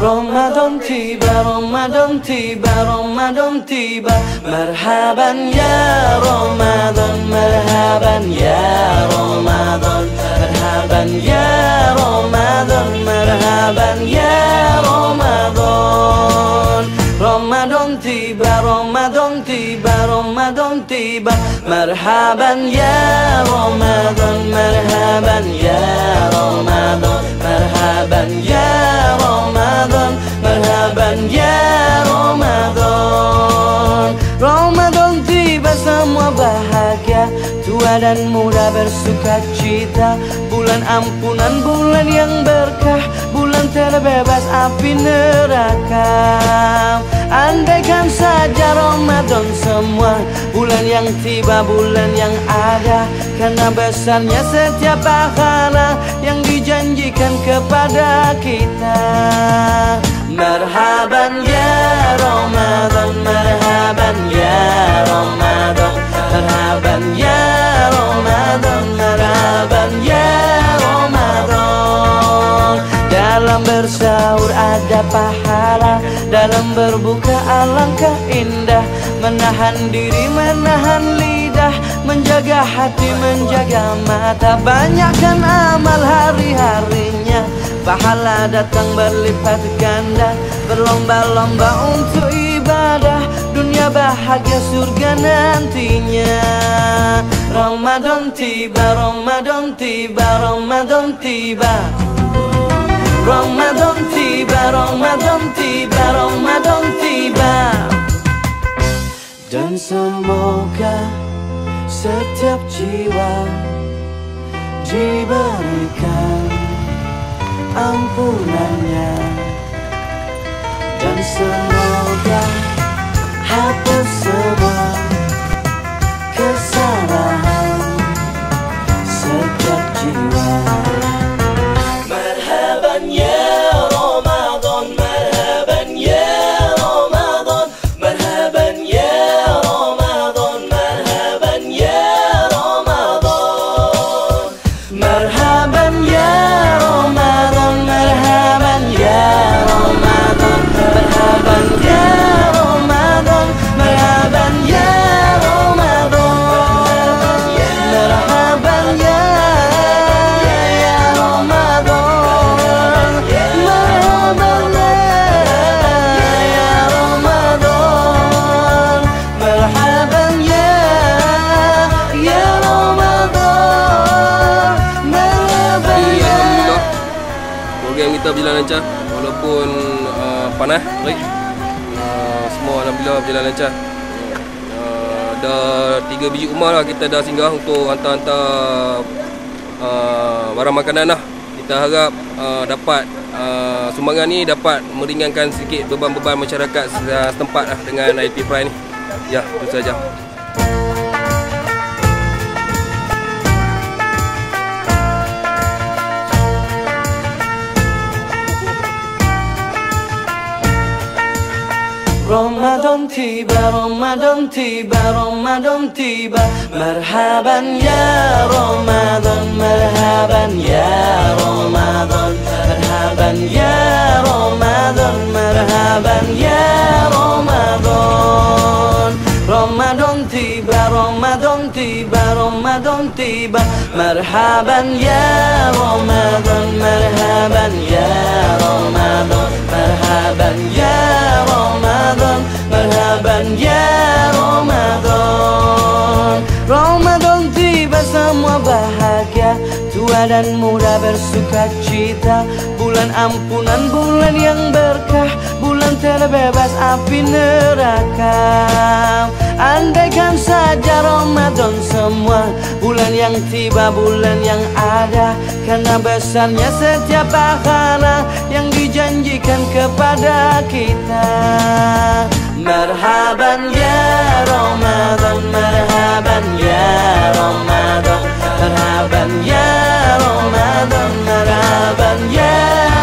Ramadan tiba, Ramadan tiba, Ramadan tiba. Marhaban ya Ramadan, marhaban ya Ramadan, marhaban ya Ramadan, marhaban ya Ramadan. Ramadan tiba, Ramadan tiba, Ramadan tiba. Marhaban ya Ramadan, marhaban ya Ramadan, marhaban ya Ramadan, marhaban ya Ramadan. Ramadan tiba, semua bahagia, tua dan muda bersuka cita. Bulan ampunan, bulan yang berkah, bulan terbebas api neraka. Andaikan saja Ramadan semua, bulan yang tiba, bulan yang ada, karena besarnya setiap pahala yang dijanjikan kepada kita. Marhaban ya Ramadan, marhaban ya Ramadan, marhaban ya Ramadan, marhaban ya Ramadan. Dalam bersahur ada pahala, dalam berbuka alangkah indah. Menahan diri, menahan lidah, menjaga hati, menjaga mata. Banyakkan amal hari-harinya, pahala datang berlipat ganda. Berlomba-lomba untuk ibadah, dunia bahagia, surga nantinya. Ramadan tiba, Ramadan tiba, Ramadan tiba. Ramadan tiba, Ramadan tiba, Ramadan tiba. Dan semoga setiap jiwa diberikan ampunannya, dan semoga hapus semua kesalahan setiap jiwa. Marhaban ya Ramadan, marhaban ya Ramadan, marhaban ya Ramadan, marhaban ya Ramadan, marhaban ya Ramadan, marhaban ya Ramadan, marhaban ya Ramadan, marhaban ya Ramadan, marhaban ya kita berjalan lancar walaupun panas baik. Semua alhamdulillah berjalan lancar. Dah 3 biji rumah lah kita dah singgah untuk hantar-hantar barang makanan lah. Kita harap dapat sumbangan ni dapat meringankan sedikit beban-beban masyarakat setempat lah dengan IP Pride ni. Ya, itu saja. Ramadan tiba, Ramadan tiba, Ramadan tiba. Marhaban ya Ramadan, marhaban ya Ramadan, marhaban ya Ramadan, marhaban ya Ramadan. Ramadan tiba, Ramadan tiba, Ramadan tiba. Marhaban ya Ramadan, marhaban ya Ramadan, marhaban ya Ramadan, marhaban ya Ramadan. Ramadan tiba, semua bahagia, tua dan muda bersuka cita. Bulan ampunan, bulan yang berkah, bulan terbebas api neraka. Andaikan saja Ramadan semua, bulan yang tiba, bulan yang ada, karena besarnya setiap pahala yang dijanjikan kepada kita. Marhaban ya Ramadan, marhaban ya Ramadan, marhaban ya Ramadan, marhaban ya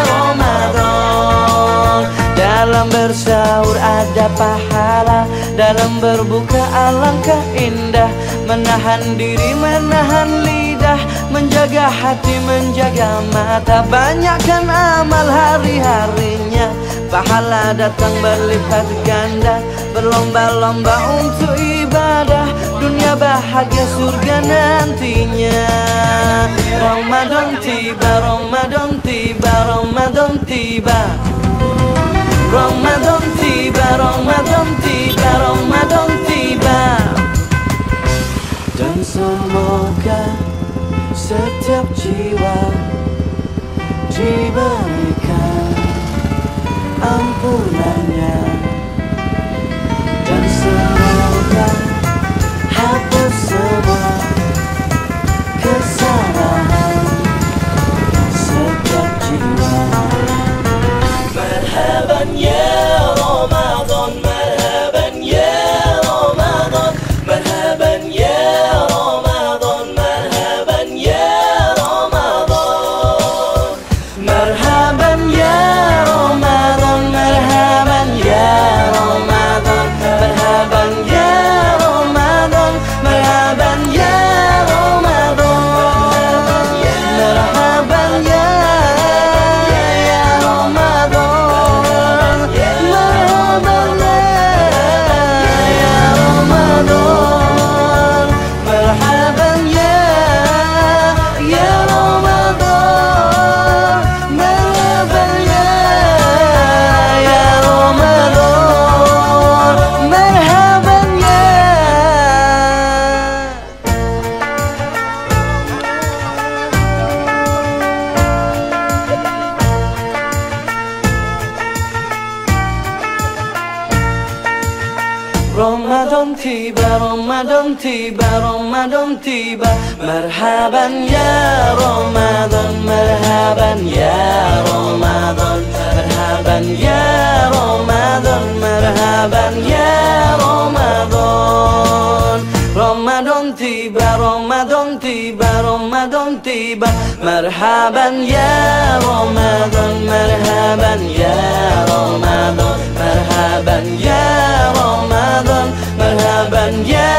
Ramadan. Dalam bersahur ada pahala, dalam berbuka alangkah indah. Menahan diri, menahan lidah, menjaga hati menjaga mata, banyakkan amal hari-harinya, pahala datang berlipat ganda, berlomba-lomba untuk ibadah, dunia bahagia surga nantinya. Ramadan tiba, Ramadan tiba, Ramadan tiba, Ramadan tiba, Ramadan tiba, Ramadan tiba. Dan semoga setiap jiwa diberikan ampunannya, dan semoga hapus semua kesalahan setiap jiwa. Marhaban ya Ramadan, marhaban ya Ramadan, marhaban ya Ramadan, marhaban ya Ramadan, marhaban ya Ramadan, marhaban ya Ramadan, marhaban ya Ramadan, marhaban ya Ramadan, marhaban ya Ramadan tiba, Ramadan tiba, Ramadan tiba, marhaban ya Ramadan, marhaban ya Ramadan, marhaban ya Ramadan, marhaban ya Ramadan. Ramadan tiba, Ramadan tiba, Ramadan tiba, marhaban ya Ramadan, marhaban ya Ramadan, marhaban ya Ramadan, marhaban ya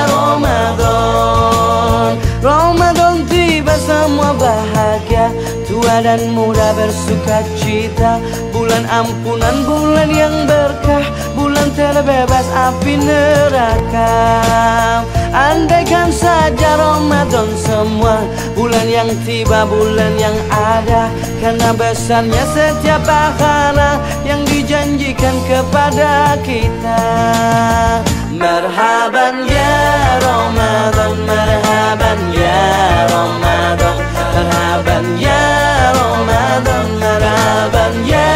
Ramadan. Ramadan tiba, semua bahagia, tua dan muda bersuka cita, bulan ampunan, bulan yang berkah, bulan terbebas api neraka. Andaikan saja Ramadan semua, bulan yang tiba, bulan yang ada, karena besarnya setiap pahala yang dijanjikan kepada kita. Marhaban ya Ramadan, marhaban ya Ramadan, marhaban ya Ramadan, marhaban ya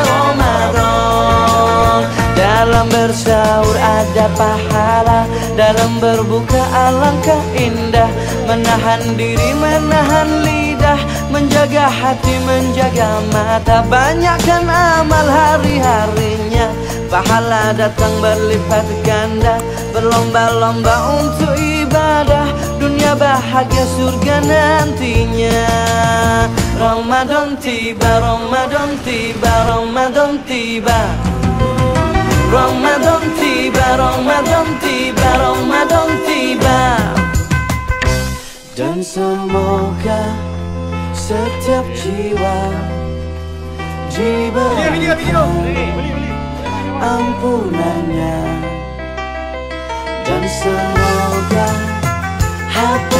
Ramadan. Dalam bersahur ada pahala, dalam berbuka alangkah indah, menahan diri, menahan lidah, menjaga hati, menjaga mata, banyakkan amal hari-harinya, pahala datang berlipat ganda, berlomba-lomba untuk ibadah, dunia bahagia surga nantinya. Ramadan tiba, Ramadan tiba, Ramadan tiba, Ramadan tiba, Ramadan tiba, Ramadan tiba. Dan semoga setiap jiwa diberikan ampunannya, dan semoga hati